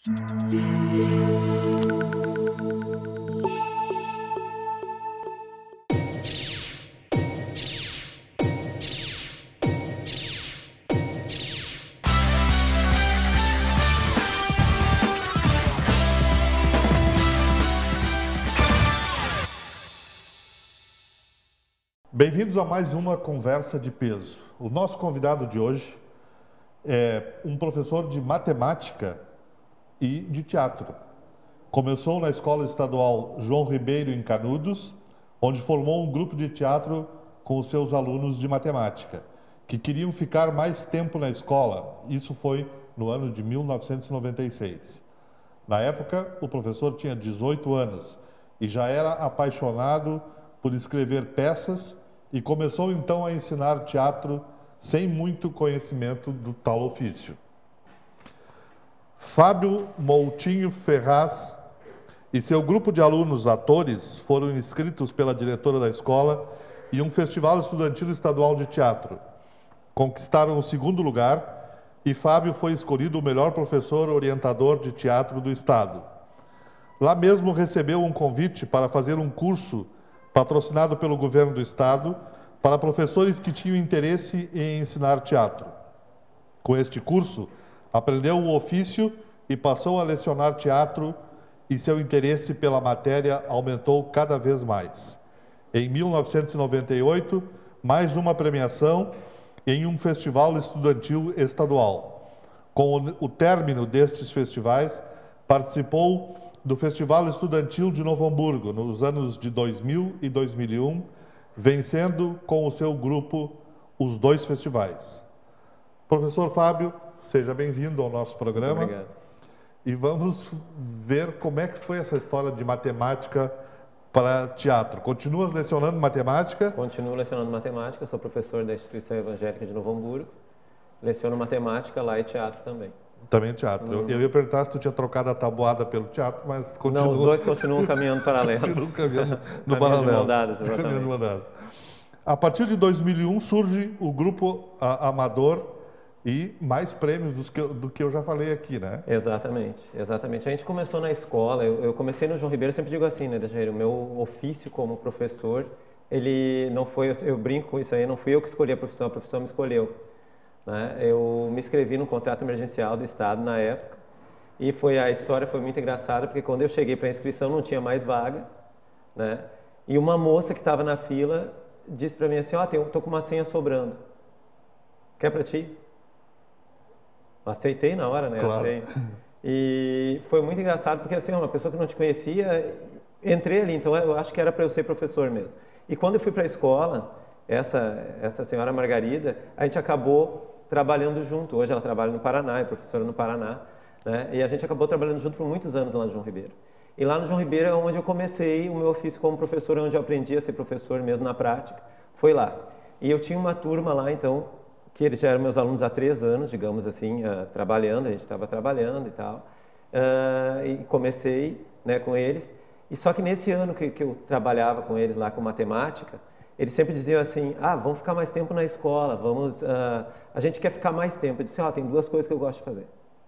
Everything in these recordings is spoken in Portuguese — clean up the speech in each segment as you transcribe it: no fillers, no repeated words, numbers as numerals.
Bem-vindos a mais uma conversa de peso. O nosso convidado de hoje é um professor de matemática e de teatro. Começou na Escola Estadual João Ribeiro, em Canudos, onde formou um grupo de teatro com os seus alunos de matemática, que queriam ficar mais tempo na escola. Isso foi no ano de 1996. Na época, o professor tinha 18 anos e já era apaixonado por escrever peças e começou então a ensinar teatro sem muito conhecimento do tal ofício. Fábio Moutinho Ferraz e seu grupo de alunos atores foram inscritos pela diretora da escola em um festival estudantil estadual de teatro. Conquistaram o segundo lugar e Fábio foi escolhido o melhor professor orientador de teatro do estado. Lá mesmo recebeu um convite para fazer um curso patrocinado pelo governo do estado para professores que tinham interesse em ensinar teatro. Com este curso, aprendeu o ofício e passou a lecionar teatro, e seu interesse pela matéria aumentou cada vez mais. Em 1998, mais uma premiação em um festival estudantil estadual. Com o término destes festivais, participou do Festival Estudantil de Novo Hamburgo, nos anos de 2000 e 2001, vencendo com o seu grupo os dois festivais. Professor Fábio, seja bem-vindo ao nosso programa. Muito obrigado. E vamos ver como é que foi essa história de matemática para teatro. Continuas lecionando matemática? Continuo lecionando matemática, sou professor da Instituição Evangélica de Novo Hamburgo, leciono matemática lá e teatro também. Também teatro. Eu ia perguntar se tu tinha trocado a tabuada pelo teatro, mas continua... Não, os dois continuam caminhando paralelos. Continuam caminhando no paralelo. paralelo. Mandadas, exatamente. A partir de 2001 surge o grupo Amador e mais prêmios do que eu já falei aqui, né? Exatamente, exatamente. A gente começou na escola, eu comecei no João Ribeiro, eu sempre digo assim, né, Jair, o meu ofício como professor, ele não foi, eu brinco com isso aí, não fui eu que escolhi a profissão me escolheu. Né? Eu me inscrevi no contrato emergencial do Estado na época e a história foi muito engraçada porque quando eu cheguei para a inscrição não tinha mais vaga, né? E uma moça que estava na fila disse para mim assim, tô com uma senha sobrando, quer para ti? Aceitei na hora, né? Claro. A senha. E foi muito engraçado porque assim, uma pessoa que não te conhecia, entrei ali, então eu acho que era para eu ser professor mesmo. E quando eu fui para a escola, essa senhora Margarida, a gente acabou trabalhando junto. Hoje ela trabalha no Paraná, é professora no Paraná, né? E a gente acabou trabalhando junto por muitos anos lá no João Ribeiro. E lá no João Ribeiro é onde eu comecei o meu ofício como professor, onde eu aprendi a ser professor mesmo na prática, foi lá. E eu tinha uma turma lá, então, que eles já eram meus alunos há 3 anos, digamos assim, trabalhando, a gente estava trabalhando e tal. E comecei, né, com eles. E só que nesse ano que eu trabalhava com eles lá com matemática, eles sempre diziam assim, vamos ficar mais tempo na escola, a gente quer ficar mais tempo. Eu disse, tem 2 coisas que eu gosto de fazer.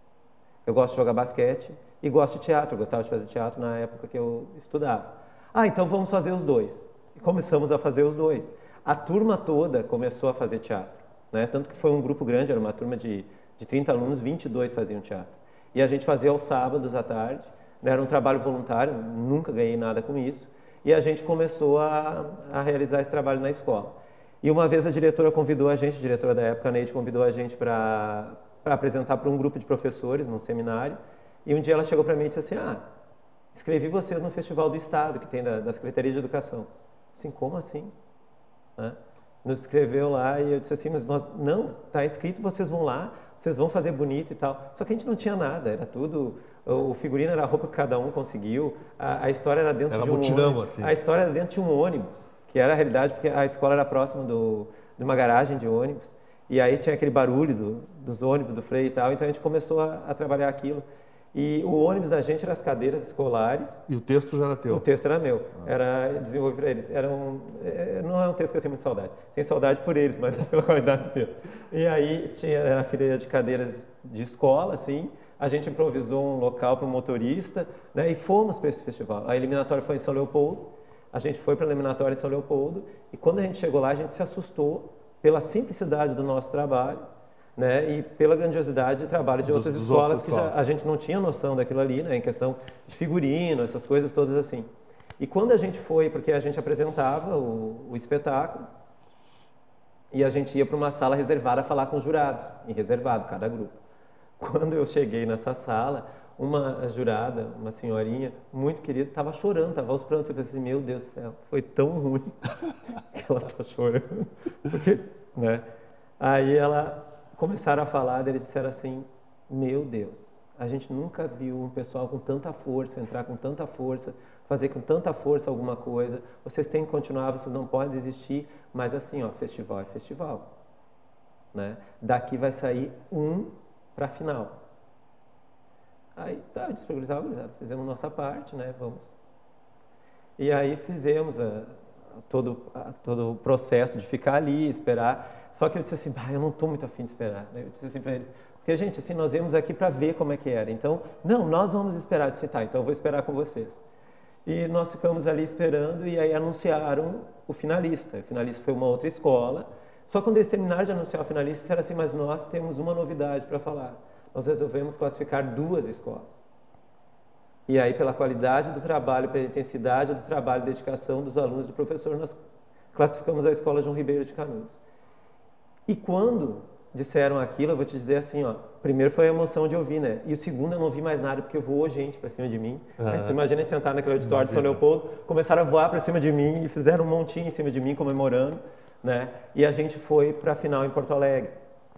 Eu gosto de jogar basquete e gosto de teatro. Eu gostava de fazer teatro na época que eu estudava. Então vamos fazer os 2. E começamos a fazer os 2. A turma toda começou a fazer teatro, né? Tanto que foi um grupo grande, era uma turma de 30 alunos, 22 faziam teatro. E a gente fazia aos sábados à tarde, né? Era um trabalho voluntário, nunca ganhei nada com isso. E a gente começou a realizar esse trabalho na escola. E uma vez a diretora convidou a gente, a diretora da época, a Neide, convidou a gente para apresentar para um grupo de professores, num seminário. E um dia ela chegou para mim e disse assim, escrevi vocês no Festival do Estado, que tem da Secretaria de Educação. Assim, como assim? Né? Nos escreveu lá e eu disse assim, mas não, está escrito, vocês vão lá, vocês vão fazer bonito e tal. Só que a gente não tinha nada, era tudo... O figurino era a roupa que cada um conseguiu, a história era dentro de um ônibus. Assim. A história era dentro de um ônibus, que era a realidade, porque a escola era próxima de uma garagem de ônibus. E aí tinha aquele barulho dos ônibus, do freio e tal, então a gente começou a trabalhar aquilo. E o ônibus da gente era as cadeiras escolares. E o texto já era teu? O texto era meu, era desenvolvido para eles. Não é um texto que eu tenho muita saudade. Tenho saudade por eles, mas pela qualidade do texto. E aí tinha a fileira de cadeiras de escola, assim, a gente improvisou um local para o motorista, né, e fomos para esse festival. A eliminatória foi em São Leopoldo, a gente foi para a eliminatória em São Leopoldo, e quando a gente chegou lá, a gente se assustou pela simplicidade do nosso trabalho, né, e pela grandiosidade de trabalho de outras escolas que a gente não tinha noção daquilo ali, né, em questão de figurino, essas coisas todas assim. E quando a gente foi, porque a gente apresentava o espetáculo, e a gente ia para uma sala reservada a falar com os jurados, em reservado, cada grupo. Quando eu cheguei nessa sala, uma jurada, uma senhorinha muito querida, estava chorando, estava aos prantos. Eu pensei, meu Deus do céu, foi tão ruim que ela está chorando. Porque, né? Aí começaram a falar, eles disseram assim, meu Deus, a gente nunca viu um pessoal com tanta força, entrar com tanta força, fazer com tanta força alguma coisa. Vocês têm que continuar, vocês não podem desistir. Mas assim, ó, festival é festival, né? Daqui vai sair um para a final. Aí, tá, eu disse para gurizada, fizemos nossa parte, né? Vamos. E aí fizemos todo o processo de ficar ali, esperar. Só que eu disse assim, eu não estou muito afim de esperar. Eu disse assim para eles, porque, gente, assim, nós viemos aqui para ver como é que era. Então, não, nós vamos esperar. Eu disse, tá, então eu vou esperar com vocês. E nós ficamos ali esperando e aí anunciaram o finalista. O finalista foi uma outra escola. Só quando eles terminaram de anunciar o finalista, disseram assim, mas nós temos uma novidade para falar. Nós resolvemos classificar 2 escolas. E aí, pela qualidade do trabalho, pela intensidade do trabalho e dedicação dos alunos e do professor, nós classificamos a escola João Ribeiro de Canudos. E quando disseram aquilo, eu vou te dizer assim, ó, primeiro foi a emoção de ouvir, né? E o segundo, eu não vi mais nada, porque voou gente para cima de mim. Tu imagina sentar naquele auditório de São Leopoldo, começaram a voar para cima de mim e fizeram um montinho em cima de mim, comemorando, né? E a gente foi para a final em Porto Alegre.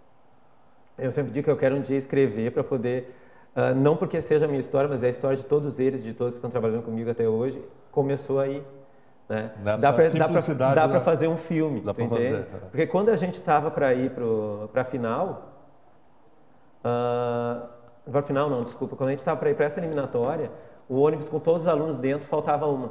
Eu sempre digo que eu quero um dia escrever para poder, não porque seja a minha história, mas é a história de todos eles, de todos que estão trabalhando comigo até hoje, começou aí. Né? Dá para fazer um filme, dá para fazer. Porque quando a gente estava para ir para a final, para a final não, desculpa, quando a gente estava para ir para essa eliminatória, o ônibus com todos os alunos dentro, faltava uma.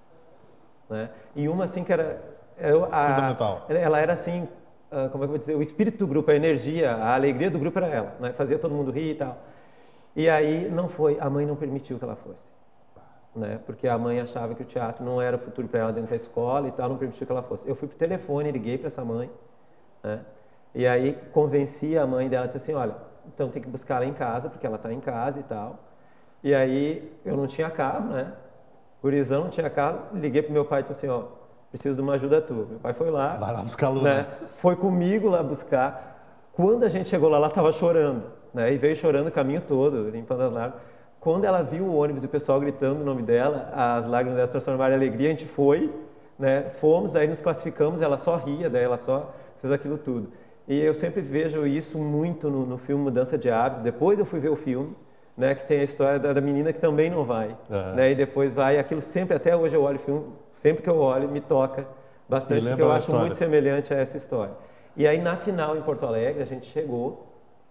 Né? E uma assim que era... fundamental. Ela era assim, como é que eu vou dizer, o espírito do grupo, a energia, a alegria do grupo era ela, né? Fazia todo mundo rir e tal. E aí não foi, a mãe não permitiu que ela fosse. Né? Porque a mãe achava que o teatro não era o futuro para ela dentro da escola e tal, não permitiu que ela fosse. Eu fui pro telefone, liguei para essa mãe, né? E aí convenci a mãe dela, disse assim, olha, então tem que buscar ela em casa, porque ela está em casa e tal. E aí eu não tinha carro, né? Gurizão, não tinha carro, liguei pro meu pai e disse assim, ó, preciso de uma ajuda tua. Meu pai foi lá, vai lá buscar a Luna, né? Foi comigo lá buscar. Quando a gente chegou lá, ela estava chorando, né? E veio chorando o caminho todo, limpando as lágrimas. Quando ela viu o ônibus e o pessoal gritando o nome dela, as lágrimas dela se transformaram em alegria, a gente foi, né? Fomos, daí nos classificamos, ela só ria, daí ela só fez aquilo tudo. E eu sempre vejo isso muito no filme Mudança de Hábito. Depois eu fui ver o filme, né? Que tem a história da menina que também não vai, né? E depois vai, aquilo sempre, até hoje eu olho o filme, sempre que eu olho, me toca bastante, porque eu acho muito semelhante a essa história. E aí na final em Porto Alegre, a gente chegou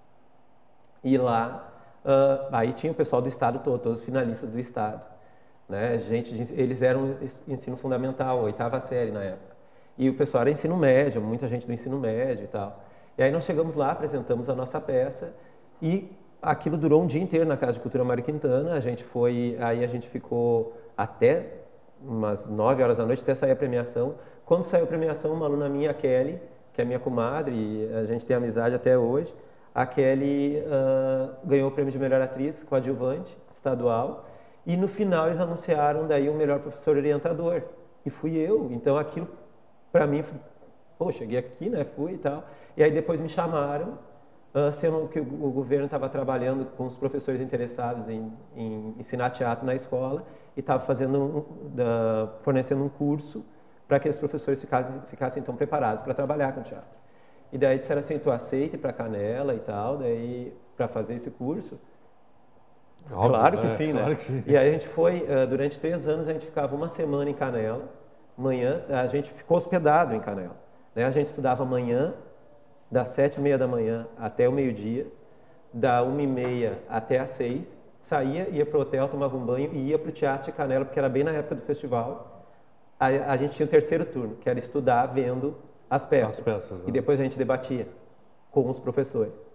e lá... aí tinha o pessoal do estado todo, todos os finalistas do estado, né? Eles eram ensino fundamental, 8ª série na época. E o pessoal era ensino médio, muita gente do ensino médio e tal. E aí nós chegamos lá, apresentamos a nossa peça e aquilo durou um dia inteiro na Casa de Cultura Mário Quintana. Aí a gente ficou até umas 9 horas da noite até sair a premiação. Quando saiu a premiação, uma aluna minha, a Kelly, que é minha comadre, e a gente tem amizade até hoje, a Kelly ganhou o prêmio de melhor atriz coadjuvante estadual e no final eles anunciaram daí o melhor professor orientador e fui eu. Então aquilo para mim, pô, cheguei aqui, né, fui e tal. E aí depois me chamaram, sendo que o governo estava trabalhando com os professores interessados em ensinar teatro na escola e estava fornecendo um curso para que os professores ficassem então preparados para trabalhar com teatro. E daí disseram assim, tu aceita ir para Canela e tal, daí para fazer esse curso? Óbvio, claro que sim, né? Claro que sim. E aí a gente foi, durante 3 anos a gente ficava uma semana em Canela, manhã, a gente ficou hospedado em Canela, né? A gente estudava manhã, das 7h30 da manhã até o meio-dia, da 1h30 até às 6, saía, ia para o hotel, tomava um banho e ia para o Teatro de Canela, porque era bem na época do festival. A gente tinha o 3º turno, que era estudar vendo as peças, né? E depois a gente debatia com os professores.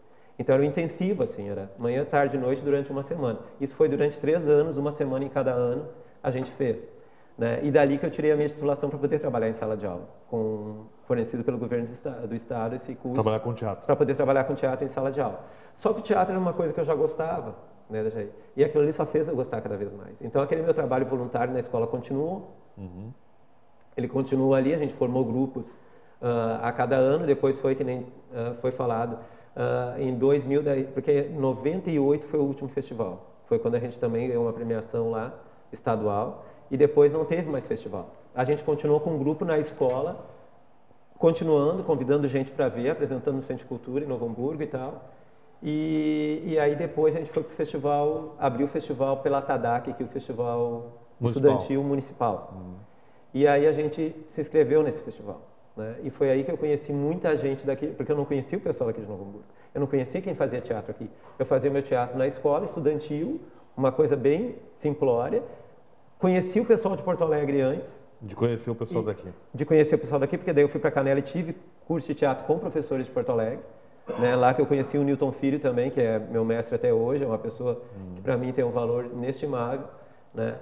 Então era um intensivo, assim, era manhã, tarde e noite durante uma semana. Isso foi durante 3 anos, uma semana em cada ano a gente fez. Né? E dali que eu tirei a minha titulação para poder trabalhar em sala de aula, fornecido pelo governo do estado esse curso. Trabalhar com teatro. Para poder trabalhar com teatro em sala de aula. Só que o teatro era uma coisa que eu já gostava, né, Jair? E aquilo ali só fez eu gostar cada vez mais. Então aquele meu trabalho voluntário na escola continuou. Ele continuou ali, a gente formou grupos a cada ano, depois foi que nem foi falado. Em 2000, porque 98 foi o último festival. Foi quando a gente também ganhou uma premiação lá, estadual, e depois não teve mais festival. A gente continuou com um grupo na escola, continuando, convidando gente para ver, apresentando no Centro de Cultura em Novo Hamburgo e tal. E aí depois a gente foi para o festival, abriu o festival pela TADAC, que é o Festival Estudantil Municipal. E aí a gente se inscreveu nesse festival. Né? E foi aí que eu conheci muita gente daqui, porque eu não conhecia o pessoal aqui de Novo Hamburgo. Eu não conhecia quem fazia teatro aqui. Eu fazia meu teatro na escola, estudantil, uma coisa bem simplória. Conheci o pessoal de Porto Alegre antes. De conhecer o pessoal daqui. De conhecer o pessoal daqui, porque daí eu fui para Canela e tive curso de teatro com professores de Porto Alegre. Né? Lá que eu conheci o Newton Filho também, que é meu mestre até hoje, é uma pessoa que para mim tem um valor inestimável. Né?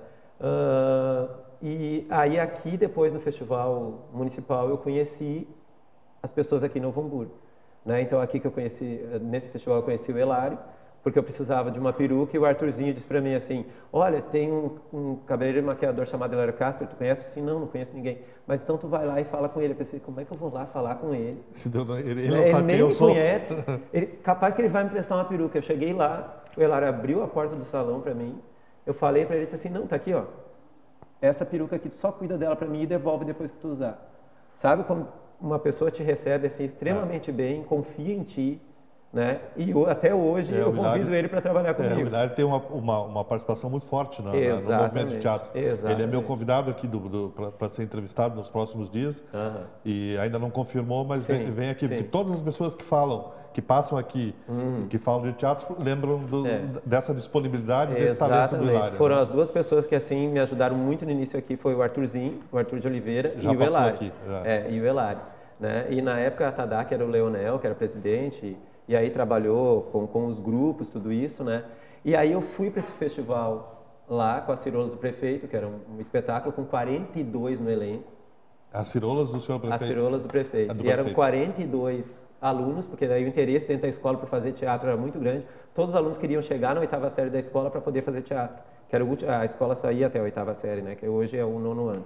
E aí aqui, depois no festival municipal, eu conheci as pessoas aqui em Novo Hamburgo. Né? Então aqui que eu conheci, nesse festival eu conheci o Hilário, porque eu precisava de uma peruca e o Arthurzinho disse para mim assim, olha, tem um cabeleireiro e maquiador chamado Hilário Casper, tu conhece? Assim, não conheço ninguém. Mas então tu vai lá e fala com ele. Eu pensei, como é que eu vou lá falar com ele? Ele não sabe quem eu sou. Ele nem me conhece. Capaz que ele vai me prestar uma peruca. Eu cheguei lá, o Hilário abriu a porta do salão para mim, eu falei para ele, disse assim, não, tá aqui, ó. Essa peruca aqui, tu só cuida dela para mim e devolve depois que tu usar. Sabe como uma pessoa te recebe assim extremamente bem, confia em ti, né? E até hoje eu convido ele para trabalhar comigo. O Hilário tem uma participação muito forte no movimento de teatro. Ele é meu convidado aqui para ser entrevistado nos próximos dias e ainda não confirmou, mas vem aqui, porque todas as pessoas que falam, que passam aqui, que falam de teatro, lembram dessa disponibilidade, desse talento do Hilário. Foram as duas pessoas que assim me ajudaram muito no início aqui, foi o Arthurzinho, o Arthur de Oliveira e o Hilário. Aqui, e o Hilário. Né? E na época a TADAC era o Leonel, que era presidente, e aí trabalhou com os grupos, tudo isso, né? E aí eu fui para esse festival lá com as Cirolas do Prefeito, que era um espetáculo com 42 no elenco. As Cirolas do senhor Prefeito? As Cirolas do Prefeito. E eram 42 alunos, porque daí o interesse dentro da escola por fazer teatro era muito grande. Todos os alunos queriam chegar na 8ª série da escola para poder fazer teatro. Que era a escola saía até a 8ª série, né? Que hoje é o 9º ano.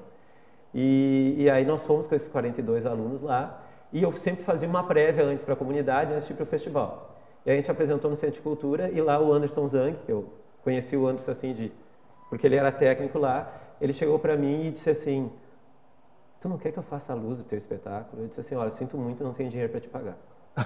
E aí nós fomos com esses 42 alunos lá. E eu sempre fazia uma prévia antes para a comunidade, antes de ir para o festival. E a gente apresentou no Centro de Cultura e lá o Anderson Zang, que eu conheci o Anderson assim porque ele era técnico lá, ele chegou para mim e disse assim, tu não quer que eu faça a luz do teu espetáculo? Eu disse assim, olha, sinto muito, não tenho dinheiro para te pagar.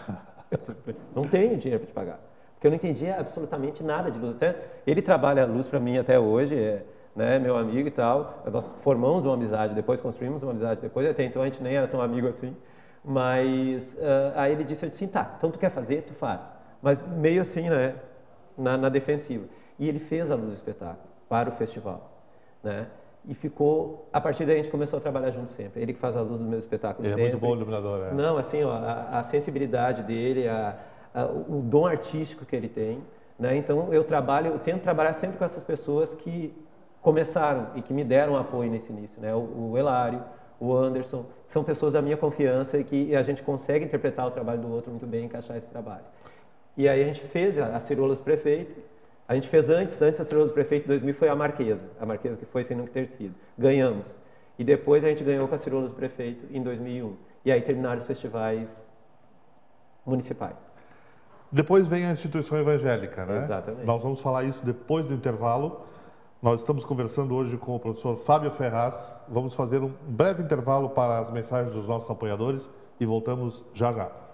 Não tenho dinheiro para te pagar. Porque eu não entendia absolutamente nada de luz. Até ele trabalha a luz para mim até hoje, né, meu amigo e tal. Nós formamos uma amizade, depois construímos uma amizade, depois até então a gente nem era tão amigo assim. Mas aí ele disse, eu disse, tá, então tu quer fazer, tu faz. Mas meio assim, né, na defensiva. E ele fez a luz do espetáculo para o festival, né? E ficou, a partir daí a gente começou a trabalhar junto sempre. Ele que faz a luz do meu espetáculo sempre. Ele é muito bom iluminador, né? Não, assim, ó, a sensibilidade dele, o dom artístico que ele tem, né? Então eu tento trabalhar sempre com essas pessoas que começaram e que me deram apoio nesse início, né? O Hilário, o Anderson, são pessoas da minha confiança e que a gente consegue interpretar o trabalho do outro muito bem e encaixar esse trabalho. E aí a gente fez as Cirolas do Prefeito, a gente fez antes das Cirolas do Prefeito, em 2000 foi a Marquesa que foi sem nunca ter sido. Ganhamos. E depois a gente ganhou com as Cirolas do Prefeito em 2001. E aí terminaram os festivais municipais. Depois vem a instituição evangélica, né? Exatamente. Nós vamos falar isso depois do intervalo. Nós estamos conversando hoje com o professor Fábio Ferraz. Vamos fazer um breve intervalo para as mensagens dos nossos apoiadores e voltamos já já.